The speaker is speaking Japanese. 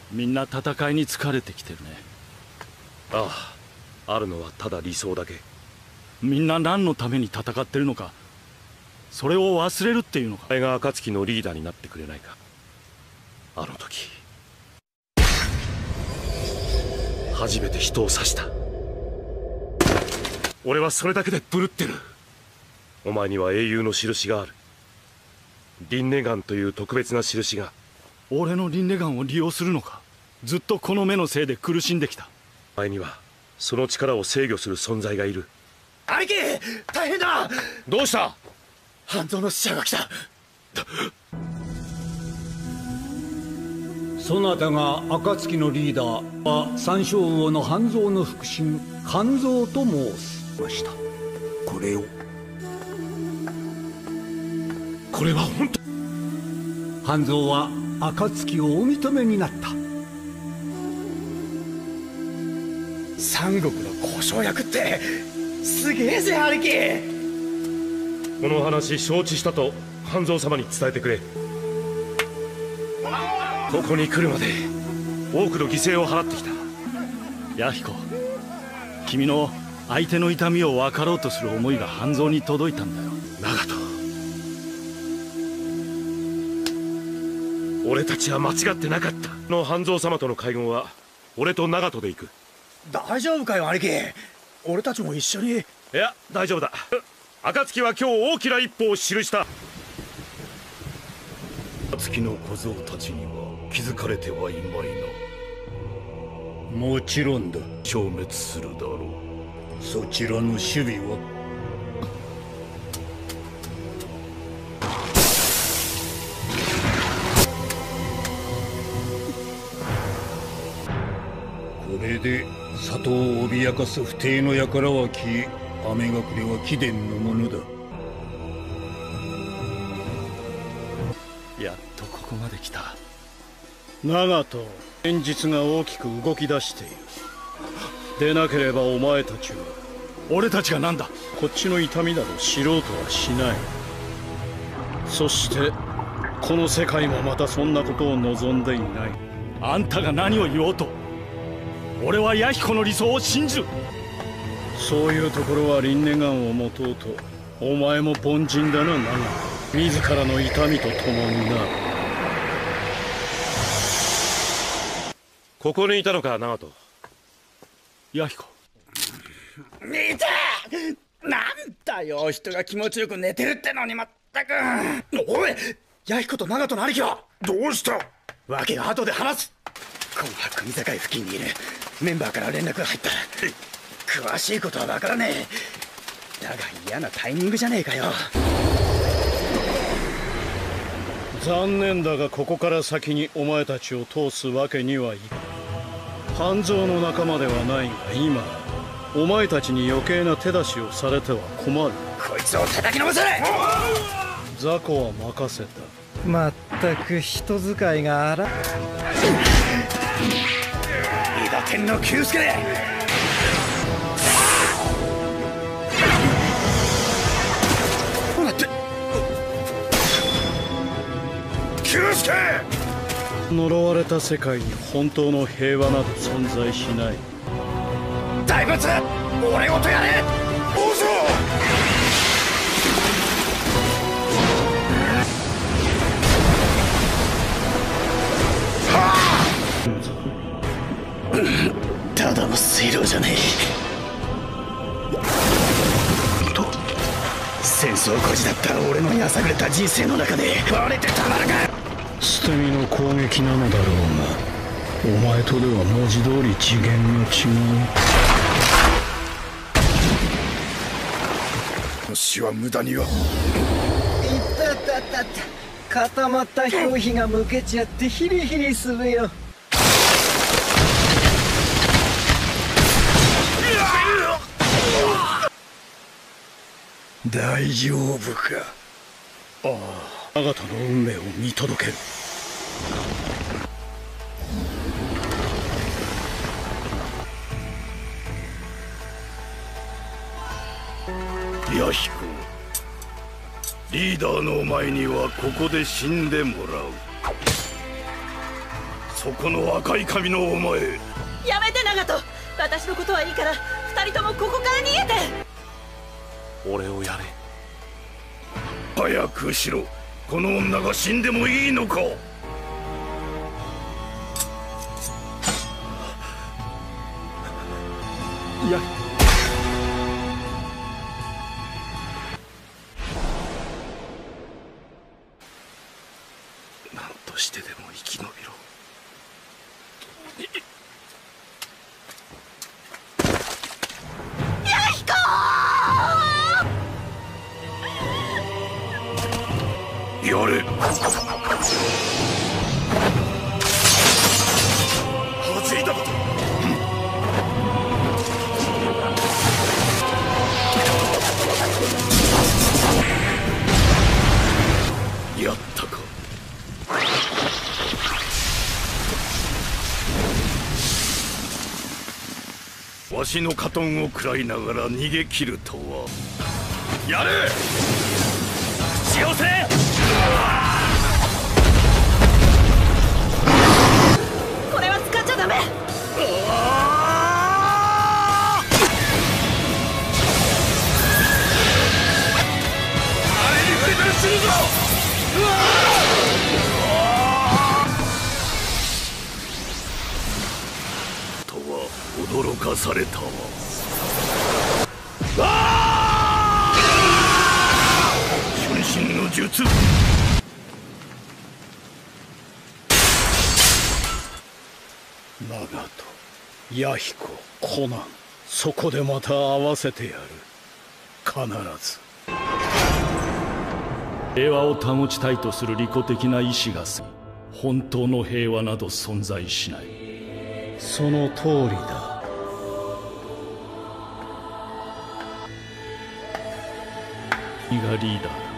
みんな戦いに疲れてきてるね。 ああ、あるのはただ理想だけ。 みんな何のために戦ってるのか、それを忘れるっていうのか。 お前が暁のリーダーになってくれないか。あの時初めて人を刺した。俺はそれだけでブルってる。お前には英雄の印がある。リンネガンという特別な印が。 俺のリンネガンを利用するのか。ずっとこの目のせいで苦しんできた。 お前にはその力を制御する存在がいる。 兄貴、大変だ。 どうした？ 半蔵の使者が来た。 そなたが暁のリーダーは三将王の半蔵の腹心半蔵と申しました。これは本当。 半蔵は暁をお認めになった。 三国の交渉役ってすげえぜ兄貴。 この話承知したと半蔵様に伝えてくれ。ここに来るまで多くの犠牲を払ってきた。 弥彦、君の相手の痛みを分かろうとする思いが半蔵に届いたんだよ。 長門、俺たちは間違ってなかった。の半蔵様との会合は俺と長門で行く。 大丈夫かよ兄貴。俺たちも一緒に。 いや大丈夫だ。暁は今日大きな一歩を記した。 暁の小僧たちには気づかれてはいまいな。 もちろんだ。 消滅するだろう。 そちらの守備は？これで里を脅かす不逞の輩は消え、雨隠れは貴殿のものだ。 やっとここまで来た。 長門、現実が大きく動き出している。でなければお前たちは。 俺たちが何だ。 こっちの痛みなど知ろうとはしない。そしてこの世界もまたそんなことを望んでいない。 あんたが何を言おうと俺は弥彦の理想を信じる。 そういうところはリンネガンを持とうとお前も凡人だな長門。自らの痛みとともにな。 ここにいたのか長門。 弥彦、 見た。なんだよ、人が気持ちよく寝てるってのにまったく。おい、弥彦と長門の兄貴はどうした？ 訳が後で話す。今は国境付近にいる。メンバーから連絡が入った。詳しいことは分からねえ。だが嫌なタイミングじゃねえかよ。 残念だがここから先にお前たちを通すわけにはいかん。半蔵の仲間ではないが今お前たちに余計な手出しをされては困る。 こいつを叩きのめせ。 雑魚は任せた。 まったく人使いが荒い。 伊賀天の久助。待って、久助。 呪われた世界に本当の平和など存在しない。 大仏、俺ごとやれ。王将。ただの水路じゃねえと。戦争孤児だった俺のやさぐれた人生の中で割れてたまるか。 捨て身の攻撃なのだろうがお前とでは文字通り次元の違う。 死は無駄には。 いったったったった。固まった表皮がむけちゃってヒリヒリするよ。 大丈夫か。 ああ、長門の運命を見届ける。 弥彦、リーダーのお前にはここで死んでもらう。 そこの赤い髪のお前、 やめて長門。私のことはいいから二人ともここから逃げて。 俺をやれ。 早くしろ。この女が死んでもいいのか。 いや、 何としてでも生き延びろ。やれ。弾いたこと。やったか。わしのカトンを食らいながら逃げ切るとは。やれ。口寄せ。 これは使っちゃダメ。 あれに振り回するぞ。とは驚かされたわ。瞬身の術。 長門、弥彦、コナン、そこでまた会わせてやる。必ず。 平和を保ちたいとする利己的な意志が過ぎ、本当の平和など存在しない。 その通りだ。 君がリーダーだ。